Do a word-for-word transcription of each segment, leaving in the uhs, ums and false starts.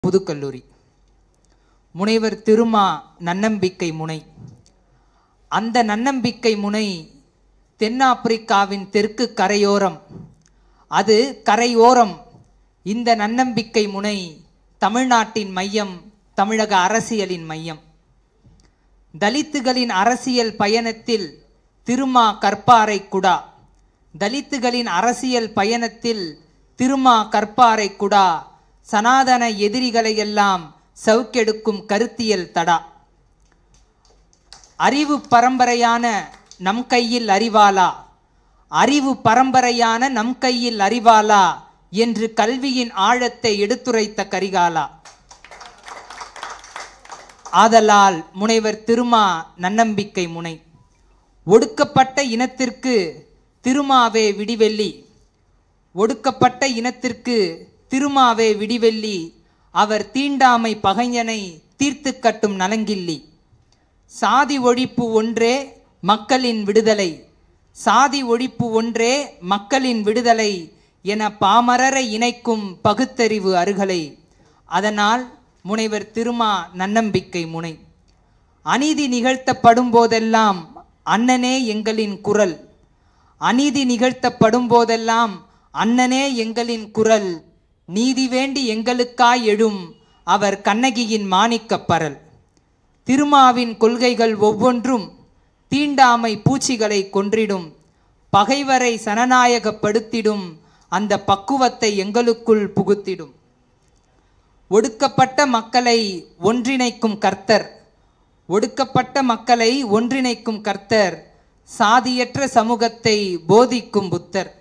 புதுக்கல்லூரி முனைவர் திருமா நன்னம்பிக்கை முனை. அந்த நன்னம்பிக்கை முனை தென்னாப்பிரிக்காவின் தெற்கு கரையோரம். அது கரையோரம். இந்த நன்னம்பிக்கை முனை தமிழ்நாட்டின் மையம், தமிழக அரசியலின் மையம். தலித்துகளின் அரசியல் பயணத்தில் திருமா கற்பாறை குடா. தலித்துகளின் அரசியல் பயணத்தில் திருமா கற்பாறை குடா. சனாதன எதிரிகளை எல்லாம் சவுக்கெடுக்கும் கருத்தியல் தடா. அறிவு பரம்பரையான நம் கையில் அறிவாளா, அறிவு பரம்பரையான நம் கையில் அறிவாளா என்று கல்வியின் ஆழத்தை எடுத்துரைத்த கரிகாலா. ஆதலால் முனைவர் திருமா நன்னம்பிக்கை முனை. ஒடுக்கப்பட்ட இனத்திற்கு திருமாவே விடிவெள்ளி. ஒடுக்கப்பட்ட இனத்திற்கு திருமாவே விடிவெள்ளி. அவர் தீண்டாமை பகைஞனை தீர்த்து கட்டும் நலங்கில்லி. சாதி ஒழிப்பு ஒன்றே மக்களின் விடுதலை. சாதி ஒழிப்பு ஒன்றே மக்களின் விடுதலை என பாமரரை இணைக்கும் பகுத்தறிவு அருகலை. அதனால் முனைவர் திருமா நன்னம்பிக்கை முனை. அநீதி நிகழ்த்தப்படும் போதெல்லாம் அண்ணனே எங்களின் குரல். அநீதி நிகழ்த்தப்படும் போதெல்லாம் அண்ணனே எங்களின் குரல். நீதி வேண்டி எங்களுக்காய் எழும் அவர் கண்ணகியின் மாணிக்கப் பரல். திருமாவின் கொள்கைகள் ஒவ்வொன்றும் தீண்டாமை பூச்சிகளை கொன்றிடும். பகைவரை சனநாயகப்படுத்திடும். அந்த பக்குவத்தை எங்களுக்குள் புகுத்திடும். ஒடுக்கப்பட்ட மக்களை ஒன்றிணைக்கும் கர்த்தர். ஒடுக்கப்பட்ட மக்களை ஒன்றிணைக்கும் கர்த்தர். சாதியற்ற சமூகத்தை போதிக்கும் புத்தர்.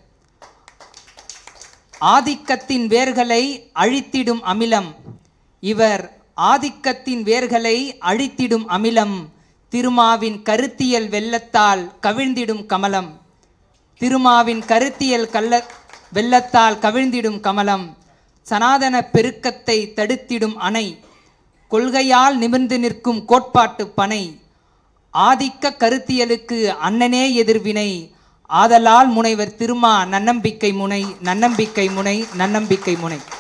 ஆதிக்கத்தின் வேர்களை அழித்திடும் அமிலம். இவர் ஆதிக்கத்தின் வேர்களை அழித்திடும் அமிலம். திருமாவின் கருத்தியல் வெள்ளத்தால் கவிழ்ந்திடும் கமலம். திருமாவின் கருத்தியல் கள்ள வெள்ளத்தால் கவிழ்ந்திடும் கமலம். சனாதன பெருக்கத்தை தடுத்திடும் அணை. கொள்கையால் நிமிர்ந்து நிற்கும் கோட்பாட்டு பனை. ஆதிக்க கருத்தியலுக்கு அண்ணனே எதிர்வினை. ஆதலால் முனைவர் திருமா நன்னம்பிக்கை முனை. நன்னம்பிக்கை முனை. நன்னம்பிக்கை முனை.